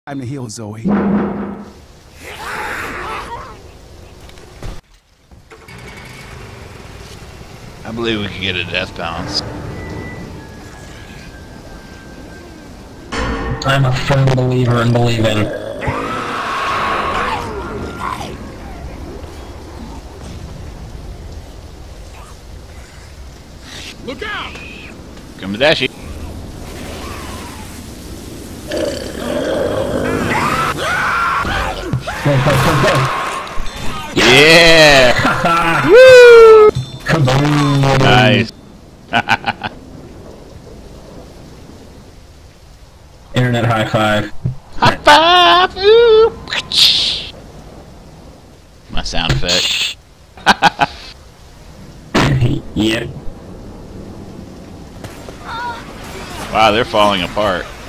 Time to heal, Zoe. I believe we can get a death bounce. I'm a firm believer in believing. Look out! Come to Dashi. Go. Yeah! Woo! Kaboom! Nice. Internet high five. High five! Ooh. My sound effect. Yep. Wow, they're falling apart.